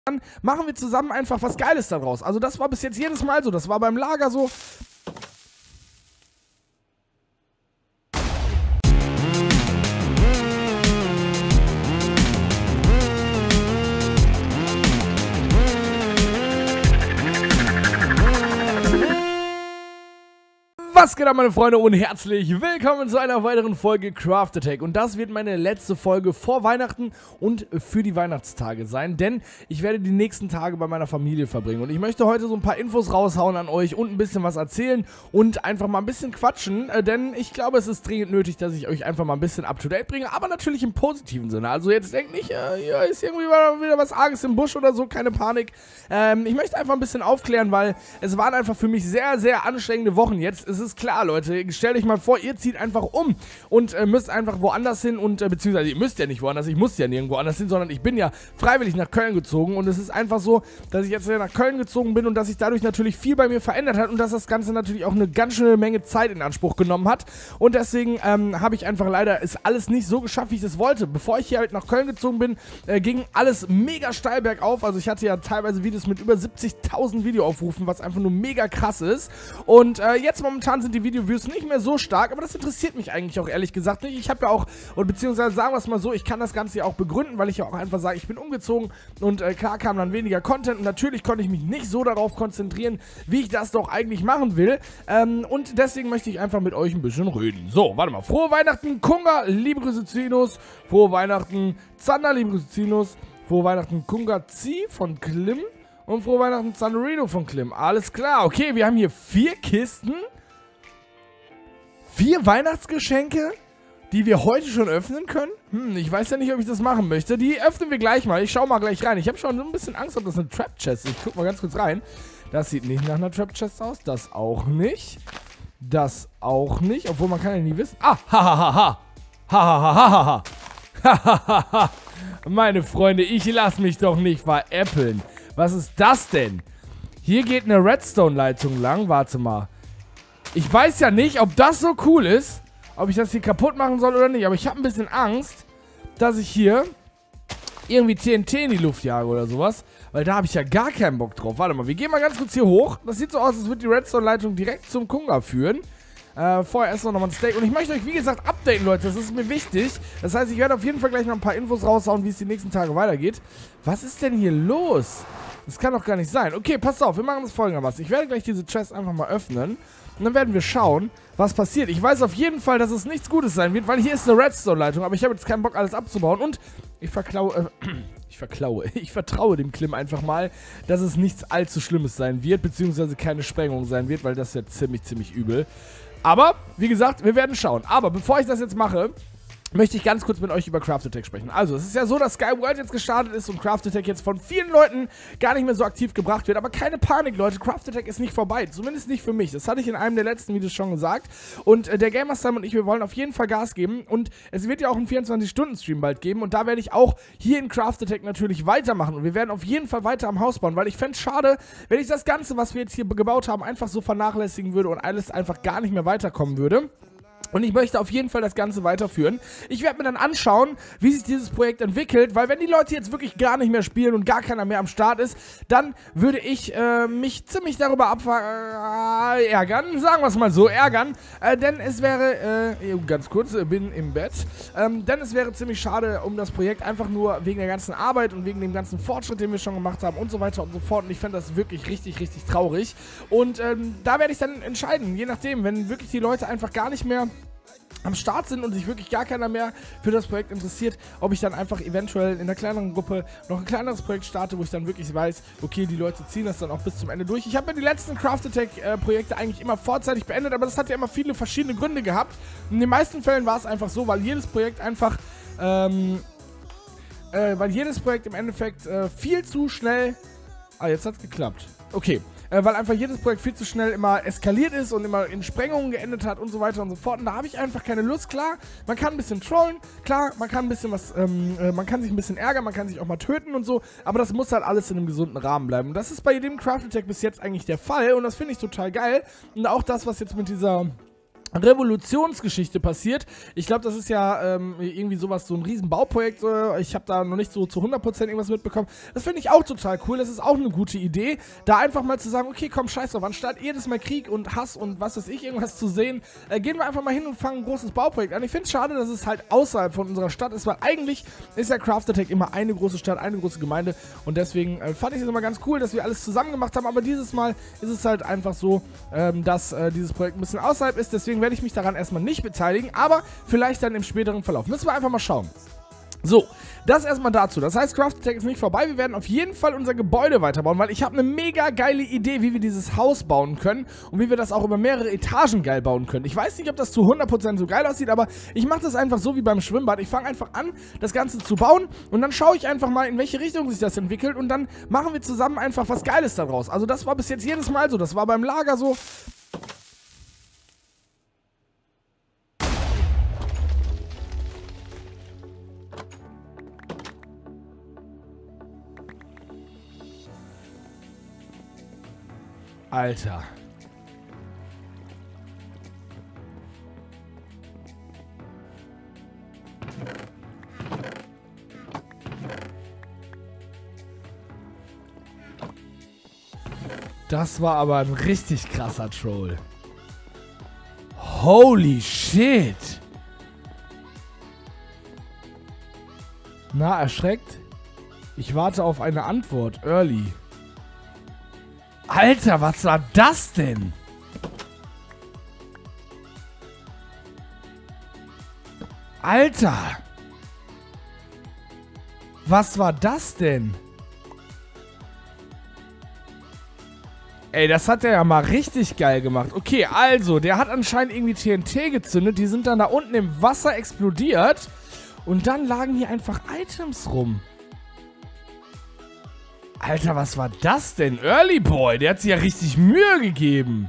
dann machen wir zusammen einfach was Geiles daraus. Also das war bis jetzt jedes Mal so, das war beim Lager so. Was geht ab, meine Freunde, und herzlich willkommen zu einer weiteren Folge Craft Attack. Und das wird meine letzte Folge vor Weihnachten und für die Weihnachtstage sein, denn ich werde die nächsten Tage bei meiner Familie verbringen. Und ich möchte heute so ein paar Infos raushauen an euch und ein bisschen was erzählen und einfach mal ein bisschen quatschen, denn ich glaube, es ist dringend nötig, dass ich euch einfach mal ein bisschen up-to-date bringe, aber natürlich im positiven Sinne. Also jetzt denkt nicht, hier ist irgendwie wieder was Arges im Busch oder so, keine Panik. Ich möchte einfach ein bisschen aufklären, weil es waren einfach für mich sehr, sehr anstrengende Wochen jetzt. Es ist klar, Leute, stellt euch mal vor, ihr zieht einfach um und müsst einfach woanders hin und, beziehungsweise ihr müsst ja nicht woanders, ich muss ja nirgendwo anders hin, sondern ich bin ja freiwillig nach Köln gezogen und es ist einfach so, dass ich jetzt nach Köln gezogen bin und dass sich dadurch natürlich viel bei mir verändert hat und dass das Ganze natürlich auch eine ganz schöne Menge Zeit in Anspruch genommen hat und deswegen habe ich einfach leider es alles nicht so geschafft, wie ich es wollte. Bevor ich hier halt nach Köln gezogen bin, ging alles mega steil bergauf, also ich hatte ja teilweise Videos mit über 70.000 Videoaufrufen, was einfach nur mega krass ist und jetzt momentan sind die Video-Views nicht mehr so stark, aber das interessiert mich eigentlich auch ehrlich gesagt nicht. Ich habe ja auch, oder beziehungsweise sagen wir es mal so, ich kann das Ganze ja auch begründen, weil ich ja auch einfach sage, ich bin umgezogen und klar kam dann weniger Content und natürlich konnte ich mich nicht so darauf konzentrieren, wie ich das doch eigentlich machen will und deswegen möchte ich einfach mit euch ein bisschen reden. So, warte mal, frohe Weihnachten, Kunga, liebe Grüße Zinus, frohe Weihnachten, Zander, liebe Grüße Zinus, frohe Weihnachten, Kunga Zi von Klim und frohe Weihnachten, Zanderino von Klim. Alles klar, okay, wir haben hier 4 Kisten. 4 Weihnachtsgeschenke, die wir heute schon öffnen können? Ich weiß ja nicht, ob ich das machen möchte. Die öffnen wir gleich mal. Ich schau mal gleich rein. Ich habe schon so ein bisschen Angst, ob das eine Trap-Chest ist. Ich guck mal ganz kurz rein. Das sieht nicht nach einer Trap-Chest aus. Das auch nicht. Das auch nicht. Obwohl, man kann ja nie wissen. Ah, hahaha. Hahaha. Hahaha. Meine Freunde, ich lasse mich doch nicht veräppeln. Was ist das denn? Hier geht eine Redstone-Leitung lang. Warte mal. Ich weiß ja nicht, ob das so cool ist, ob ich das hier kaputt machen soll oder nicht, aber ich habe ein bisschen Angst, dass ich hier irgendwie TNT in die Luft jage oder sowas, weil da habe ich ja gar keinen Bock drauf. Warte mal, wir gehen mal ganz kurz hier hoch. Das sieht so aus, als würde die Redstone-Leitung direkt zum Kunga führen. Vorher erst noch mal ein Steak. Und ich möchte euch, wie gesagt, updaten, Leute. Das ist mir wichtig. Das heißt, ich werde auf jeden Fall gleich noch ein paar Infos raushauen, wie es die nächsten Tage weitergeht. Was ist denn hier los? Das kann doch gar nicht sein. Okay, passt auf, wir machen das folgendermaßen. Ich werde gleich diese Chest einfach mal öffnen. Und dann werden wir schauen, was passiert. Ich weiß auf jeden Fall, dass es nichts Gutes sein wird, weil hier ist eine Redstone-Leitung. Aber ich habe jetzt keinen Bock, alles abzubauen. Und ich vertraue dem Klim einfach mal, dass es nichts allzu Schlimmes sein wird, beziehungsweise keine Sprengung sein wird, weil das wäre ziemlich übel. Aber, wie gesagt, wir werden schauen. Aber bevor ich das jetzt mache, möchte ich ganz kurz mit euch über Craft Attack sprechen. Also, es ist ja so, dass SkyWorld jetzt gestartet ist und Craft Attack jetzt von vielen Leuten gar nicht mehr so aktiv gebracht wird. Aber keine Panik, Leute, Craft Attack ist nicht vorbei. Zumindest nicht für mich. Das hatte ich in einem der letzten Videos schon gesagt. Und der Gamerstam und ich, wir wollen auf jeden Fall Gas geben. Und es wird ja auch einen 24-Stunden-Stream bald geben. Und da werde ich auch hier in Craft Attack natürlich weitermachen. Und wir werden auf jeden Fall weiter am Haus bauen. Weil ich fände es schade, wenn ich das Ganze, was wir jetzt hier gebaut haben, einfach so vernachlässigen würde und alles einfach gar nicht mehr weiterkommen würde. Und ich möchte auf jeden Fall das Ganze weiterführen. Ich werde mir dann anschauen, wie sich dieses Projekt entwickelt, weil wenn die Leute jetzt wirklich gar nicht mehr spielen und gar keiner mehr am Start ist, dann würde ich mich ziemlich darüber ärgern, sagen wir es mal so, ärgern, denn es wäre, ganz kurz, bin im Bett, denn es wäre ziemlich schade um das Projekt, einfach nur wegen der ganzen Arbeit und wegen dem ganzen Fortschritt, den wir schon gemacht haben und so weiter und so fort. Und ich fände das wirklich richtig traurig. Und da werde ich dann entscheiden, je nachdem, wenn wirklich die Leute einfach gar nicht mehr am Start sind und sich wirklich gar keiner mehr für das Projekt interessiert, ob ich dann einfach eventuell in einer kleineren Gruppe noch ein kleineres Projekt starte, wo ich dann wirklich weiß, okay, die Leute ziehen das dann auch bis zum Ende durch. Ich habe ja die letzten Craft Attack Projekte eigentlich immer vorzeitig beendet, aber das hat ja immer viele verschiedene Gründe gehabt. In den meisten Fällen war es einfach so, weil jedes Projekt einfach, im Endeffekt viel zu schnell... Ah, jetzt hat's geklappt. Okay. Weil einfach jedes Projekt viel zu schnell immer eskaliert ist und immer in Sprengungen geendet hat und so weiter und so fort. Und da habe ich einfach keine Lust. Klar, man kann ein bisschen trollen, klar, man kann ein bisschen was, man kann sich ein bisschen ärgern, man kann sich auch mal töten und so, aber das muss halt alles in einem gesunden Rahmen bleiben. Und das ist bei jedem Craft Attack bis jetzt eigentlich der Fall und das finde ich total geil. Und auch das, was jetzt mit dieser Revolutionsgeschichte passiert. Ich glaube, das ist ja irgendwie sowas, so ein riesen Bauprojekt. Ich habe da noch nicht so zu 100% irgendwas mitbekommen. Das finde ich auch total cool. Das ist auch eine gute Idee, da einfach mal zu sagen, okay, komm, scheiß drauf, anstatt jedes Mal Krieg und Hass und was weiß ich, irgendwas zu sehen, gehen wir einfach mal hin und fangen ein großes Bauprojekt an. Ich finde es schade, dass es halt außerhalb von unserer Stadt ist, weil eigentlich ist ja Craft Attack immer eine große Stadt, eine große Gemeinde und deswegen fand ich es immer ganz cool, dass wir alles zusammen gemacht haben, aber dieses Mal ist es halt einfach so, dass dieses Projekt ein bisschen außerhalb ist, deswegen werde ich mich daran erstmal nicht beteiligen, aber vielleicht dann im späteren Verlauf. Müssen wir einfach mal schauen. So, das erstmal dazu. Das heißt, Craft Attack ist nicht vorbei. Wir werden auf jeden Fall unser Gebäude weiterbauen, weil ich habe eine mega geile Idee, wie wir dieses Haus bauen können und wie wir das auch über mehrere Etagen geil bauen können. Ich weiß nicht, ob das zu 100% so geil aussieht, aber ich mache das einfach so wie beim Schwimmbad. Ich fange einfach an, das Ganze zu bauen und dann schaue ich einfach mal, in welche Richtung sich das entwickelt und dann machen wir zusammen einfach was Geiles daraus. Also das war bis jetzt jedes Mal so. Das war beim Lager so. Alter. Das war aber ein richtig krasser Troll. Holy shit. Na, erschreckt? Ich warte auf eine Antwort. Early. Alter, was war das denn? Alter! Was war das denn? Ey, das hat der ja mal richtig geil gemacht. Okay, also, der hat anscheinend irgendwie TNT gezündet. Die sind dann da unten im Wasser explodiert. Und dann lagen hier einfach Items rum. Alter, was war das denn? Early Boy, der hat sich ja richtig Mühe gegeben.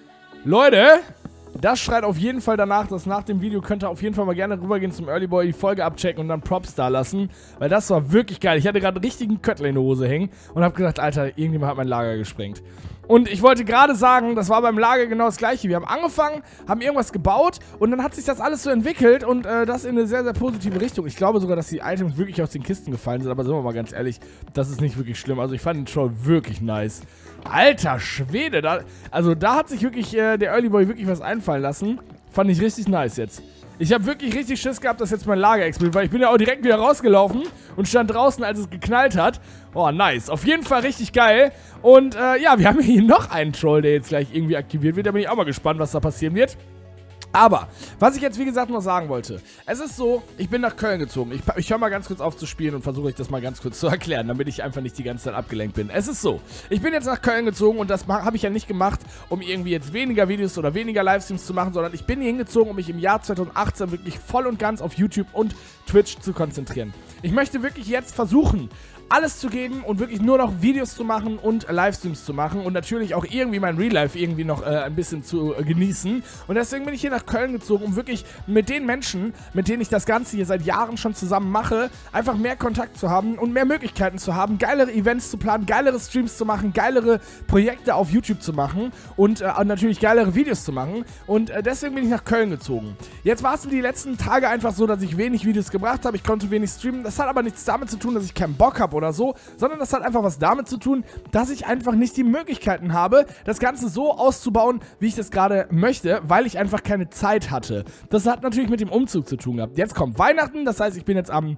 Leute, das schreit auf jeden Fall danach, dass nach dem Video könnt ihr auf jeden Fall mal gerne rübergehen zum Early Boy, die Folge abchecken und dann Props da lassen. Weil das war wirklich geil. Ich hatte gerade einen richtigen Köttler in der Hose hängen und habe gedacht, Alter, irgendjemand hat mein Lager gesprengt. Und ich wollte gerade sagen, das war beim Lager genau das gleiche. Wir haben angefangen, haben irgendwas gebaut und dann hat sich das alles so entwickelt und das in eine sehr, sehr positive Richtung. Ich glaube sogar, dass die Items wirklich aus den Kisten gefallen sind, aber sind wir mal ganz ehrlich, das ist nicht wirklich schlimm. Also ich fand den Troll wirklich nice. Alter Schwede, da hat sich wirklich der Early Boy wirklich was einfallen lassen. Fand ich richtig nice jetzt. Ich habe wirklich richtig Schiss gehabt, dass jetzt mein Lager explodiert, weil ich bin ja auch direkt wieder rausgelaufen und stand draußen, als es geknallt hat. Oh, nice. Auf jeden Fall richtig geil. Und ja, wir haben hier noch einen Troll, der jetzt gleich irgendwie aktiviert wird. Da bin ich auch mal gespannt, was da passieren wird. Aber, was ich jetzt wie gesagt noch sagen wollte, es ist so, ich bin nach Köln gezogen. Ich höre mal ganz kurz auf zu spielen und versuche euch das mal ganz kurz zu erklären, damit ich einfach nicht die ganze Zeit abgelenkt bin. Es ist so, ich bin jetzt nach Köln gezogen und das habe ich ja nicht gemacht, um irgendwie jetzt weniger Videos oder weniger Livestreams zu machen, sondern ich bin hier hingezogen, um mich im Jahr 2018 wirklich voll und ganz auf YouTube und Twitch zu konzentrieren. Ich möchte wirklich jetzt versuchen, alles zu geben und wirklich nur noch Videos zu machen und Livestreams zu machen und natürlich auch irgendwie mein Real Life irgendwie noch ein bisschen zu genießen. Und deswegen bin ich hier nach Köln gezogen, um wirklich mit den Menschen, mit denen ich das Ganze hier seit Jahren schon zusammen mache, einfach mehr Kontakt zu haben und mehr Möglichkeiten zu haben, geilere Events zu planen, geilere Streams zu machen, geilere Projekte auf YouTube zu machen und natürlich geilere Videos zu machen. Und deswegen bin ich nach Köln gezogen. Jetzt war es die letzten Tage einfach so, dass ich wenig Videos gebracht habe, ich konnte wenig streamen. Das hat aber nichts damit zu tun, dass ich keinen Bock habe oder so, sondern das hat einfach was damit zu tun, dass ich einfach nicht die Möglichkeiten habe, das Ganze so auszubauen, wie ich das gerade möchte, weil ich einfach keine Zeit hatte. Das hat natürlich mit dem Umzug zu tun gehabt. Jetzt kommt Weihnachten, das heißt, ich bin jetzt am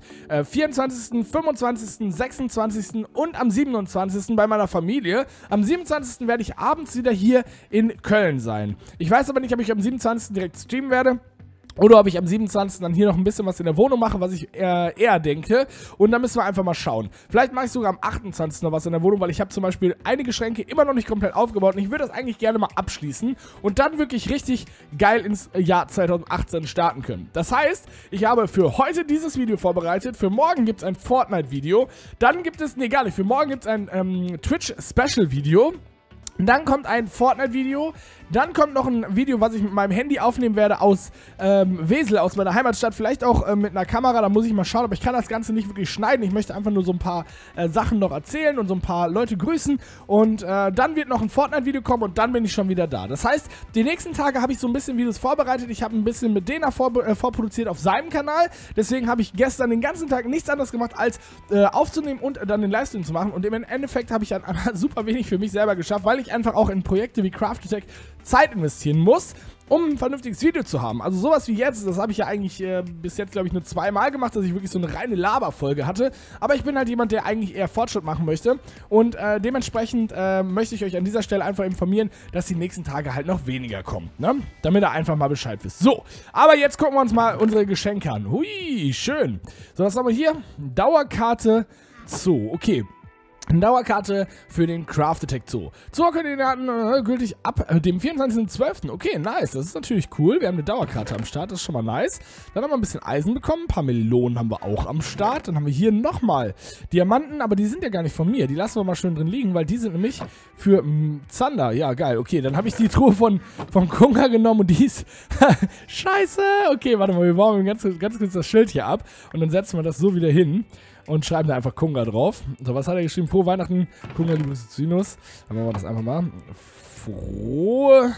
24., 25., 26. und am 27. bei meiner Familie. Am 27. werde ich abends wieder hier in Köln sein. Ich weiß aber nicht, ob ich am 27. direkt streamen werde. Oder ob ich am 27. dann hier noch ein bisschen was in der Wohnung mache, was ich eher denke. Und dann müssen wir einfach mal schauen. Vielleicht mache ich sogar am 28. noch was in der Wohnung, weil ich habe zum Beispiel einige Schränke immer noch nicht komplett aufgebaut. Und ich würde das eigentlich gerne mal abschließen und dann wirklich richtig geil ins Jahr 2018 starten können. Das heißt, ich habe für heute dieses Video vorbereitet. Für morgen gibt es ein Fortnite-Video. Dann gibt es, nee gar nicht, für morgen gibt es ein Twitch-Special-Video. Dann kommt ein Fortnite-Video, Dann kommt noch ein Video, was ich mit meinem Handy aufnehmen werde aus Wesel, aus meiner Heimatstadt. Vielleicht auch mit einer Kamera, da muss ich mal schauen. Aber ich kann das Ganze nicht wirklich schneiden. Ich möchte einfach nur so ein paar Sachen noch erzählen und so ein paar Leute grüßen. Und dann wird noch ein Fortnite-Video kommen und dann bin ich schon wieder da. Das heißt, die nächsten Tage habe ich so ein bisschen Videos vorbereitet. Ich habe ein bisschen mit Dena vorproduziert auf seinem Kanal. Deswegen habe ich gestern den ganzen Tag nichts anderes gemacht, als aufzunehmen und dann den Livestream zu machen. Und im Endeffekt habe ich dann super wenig für mich selber geschafft, weil ich einfach auch in Projekte wie Craft-A-Tech Zeit investieren muss, um ein vernünftiges Video zu haben. Also sowas wie jetzt, das habe ich ja eigentlich bis jetzt, glaube ich, nur zweimal gemacht, dass ich wirklich so eine reine Laberfolge hatte. Aber ich bin halt jemand, der eigentlich eher Fortschritt machen möchte. Und dementsprechend möchte ich euch an dieser Stelle einfach informieren, dass die nächsten Tage halt noch weniger kommen, ne? Damit ihr einfach mal Bescheid wisst. So, aber jetzt gucken wir uns mal unsere Geschenke an. Hui, schön. So, was haben wir hier? Dauerkarte Zoo. Okay. Eine Dauerkarte für den Craft-A-Tech Zoo. Zoo-Koordinaten gültig ab dem 24.12. Okay, nice. Das ist natürlich cool. Wir haben eine Dauerkarte am Start. Das ist schon mal nice. Dann haben wir ein bisschen Eisen bekommen. Ein paar Melonen haben wir auch am Start. Dann haben wir hier nochmal Diamanten. Aber die sind ja gar nicht von mir. Die lassen wir mal schön drin liegen, weil die sind nämlich für Zander. Ja, geil. Okay, dann habe ich die Truhe von Kunga genommen und die ist... Scheiße. Okay, warte mal. Wir bauen ganz kurz das Schild hier ab. Und dann setzen wir das so wieder hin. Und schreiben da einfach Kunga drauf. So, was hat er geschrieben? Frohe Weihnachten, Kunga, liebe Sinus. Dann machen wir das einfach mal. Frohe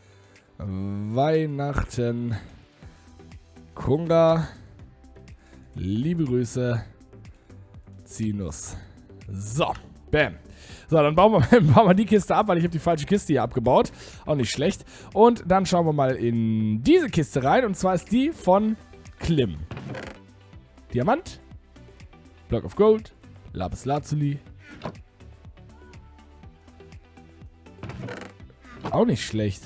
Weihnachten, Kunga, liebe Grüße, Sinus. So, bam. So, dann bauen wir die Kiste ab, weil ich habe die falsche Kiste hier abgebaut. Auch nicht schlecht. Und dann schauen wir mal in diese Kiste rein. Und zwar ist die von Klim. Diamant. Block of Gold, Lapis Lazuli. Auch nicht schlecht.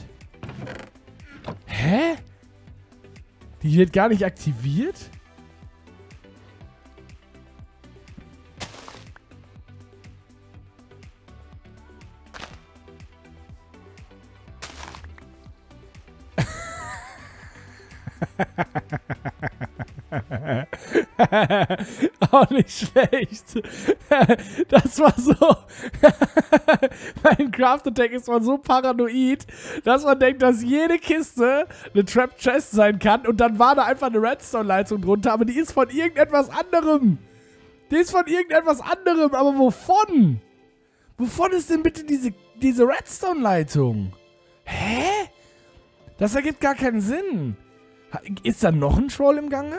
Hä? Die wird gar nicht aktiviert? Auch nicht schlecht. Das war so... Mein Craft-A-Tech ist man so paranoid, dass man denkt, dass jede Kiste eine Trap Chest sein kann und dann war da einfach eine Redstone-Leitung drunter, aber die ist von irgendetwas anderem. Die ist von irgendetwas anderem, aber wovon? Wovon ist denn bitte diese Redstone-Leitung? Hä? Das ergibt gar keinen Sinn. Ist da noch ein Troll im Gange?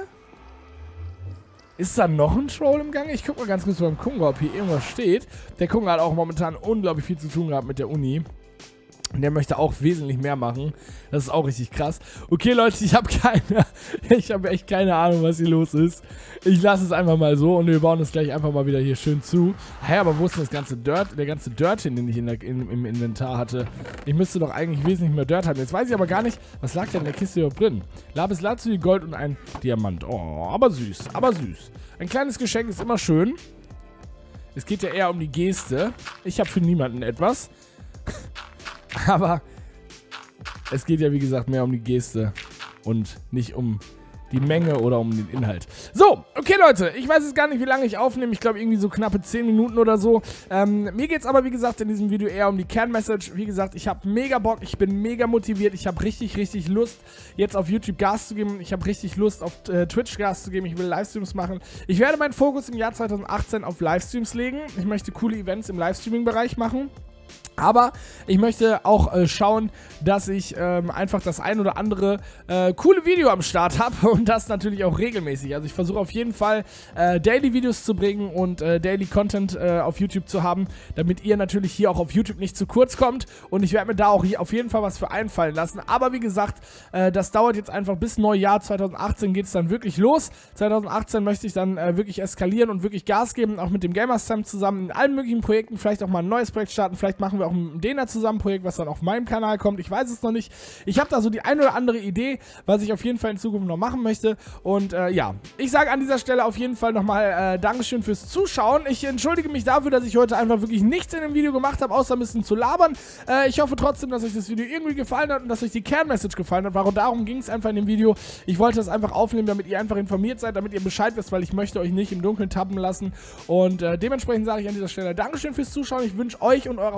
Ist da noch ein Troll im Gange? Ich guck mal ganz kurz beim Kunga, ob hier irgendwas steht. Der Kunga hat auch momentan unglaublich viel zu tun gehabt mit der Uni. Und der möchte auch wesentlich mehr machen. Das ist auch richtig krass. Okay, Leute, ich habe echt keine Ahnung, was hier los ist. Ich lasse es einfach mal so und wir bauen es gleich einfach mal wieder hier schön zu. Hä, aber wo ist denn das ganze Dirt, der ganze Dirt hin, den ich im Inventar hatte? Ich müsste doch eigentlich wesentlich mehr Dirt haben. Jetzt weiß ich aber gar nicht, was lag denn in der Kiste überhaupt drin? Lapis Lazuli, Gold und ein Diamant. Oh, aber süß, aber süß. Ein kleines Geschenk ist immer schön. Es geht ja eher um die Geste. Ich habe für niemanden etwas. Aber es geht ja, wie gesagt, mehr um die Geste und nicht um die Menge oder um den Inhalt. So, okay, Leute, ich weiß jetzt gar nicht, wie lange ich aufnehme. Ich glaube, irgendwie so knappe 10 Minuten oder so. Mir geht es aber, wie gesagt, in diesem Video eher um die Kernmessage. Wie gesagt, ich habe mega Bock, ich bin mega motiviert. Ich habe richtig, richtig Lust, jetzt auf YouTube Gas zu geben. Ich habe richtig Lust, auf Twitch Gas zu geben. Ich will Livestreams machen. Ich werde meinen Fokus im Jahr 2018 auf Livestreams legen. Ich möchte coole Events im Livestreaming-Bereich machen. Aber ich möchte auch schauen, dass ich einfach das ein oder andere coole Video am Start habe und das natürlich auch regelmäßig. Also ich versuche auf jeden Fall Daily-Videos zu bringen und Daily-Content auf YouTube zu haben, damit ihr natürlich hier auch auf YouTube nicht zu kurz kommt. Und ich werde mir da auch hier auf jeden Fall was für einfallen lassen. Aber wie gesagt, das dauert jetzt einfach bis Neujahr 2018 geht es dann wirklich los. 2018 möchte ich dann wirklich eskalieren und wirklich Gas geben, auch mit dem Gamerstam zusammen in allen möglichen Projekten. Vielleicht auch mal ein neues Projekt starten, vielleicht machen wir auch ein Dena zusammen Projekt, was dann auf meinem Kanal kommt. Ich weiß es noch nicht. Ich habe da so die ein oder andere Idee, was ich auf jeden Fall in Zukunft noch machen möchte. Und ja, ich sage an dieser Stelle auf jeden Fall nochmal Dankeschön fürs Zuschauen. Ich entschuldige mich dafür, dass ich heute einfach wirklich nichts in dem Video gemacht habe, außer ein bisschen zu labern. Ich hoffe trotzdem, dass euch das Video irgendwie gefallen hat und dass euch die Kernmessage gefallen hat. Warum darum ging es einfach in dem Video. Ich wollte das einfach aufnehmen, damit ihr einfach informiert seid, damit ihr Bescheid wisst, weil ich möchte euch nicht im Dunkeln tappen lassen. Und dementsprechend sage ich an dieser Stelle Dankeschön fürs Zuschauen. Ich wünsche euch und eurer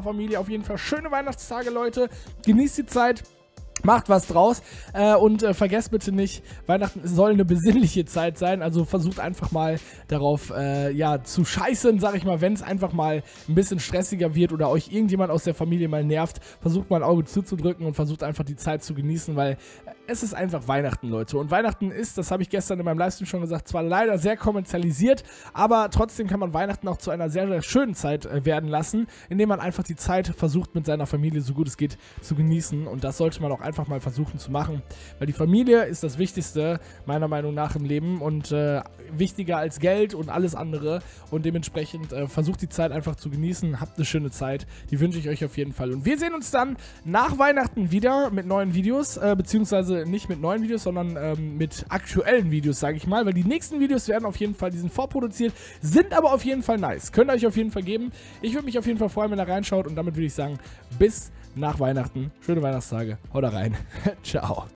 Familie auf jeden Fall schöne Weihnachtstage, Leute. Genießt die Zeit. Macht was draus und vergesst bitte nicht, Weihnachten soll eine besinnliche Zeit sein, also versucht einfach mal darauf ja, zu scheißen, sag ich mal, wenn es einfach mal ein bisschen stressiger wird oder euch irgendjemand aus der Familie mal nervt, versucht mal ein Auge zuzudrücken und versucht einfach die Zeit zu genießen, weil es ist einfach Weihnachten, Leute, und Weihnachten ist, das habe ich gestern in meinem Livestream schon gesagt, zwar leider sehr kommerzialisiert, aber trotzdem kann man Weihnachten auch zu einer sehr, sehr schönen Zeit werden lassen, indem man einfach die Zeit versucht mit seiner Familie so gut es geht zu genießen, und das sollte man auch einfach mal versuchen zu machen, weil die Familie ist das Wichtigste, meiner Meinung nach, im Leben und wichtiger als Geld und alles andere, und dementsprechend versucht die Zeit einfach zu genießen, habt eine schöne Zeit, die wünsche ich euch auf jeden Fall, und wir sehen uns dann nach Weihnachten wieder mit neuen Videos, beziehungsweise nicht mit neuen Videos, sondern mit aktuellen Videos, sage ich mal, weil die nächsten Videos werden auf jeden Fall, die sind vorproduziert, sind aber auf jeden Fall nice, könnt ihr euch auf jeden Fall geben, ich würde mich auf jeden Fall freuen, wenn ihr reinschaut, und damit würde ich sagen, bis nach Weihnachten, schöne Weihnachtstage, haut da rein, ciao.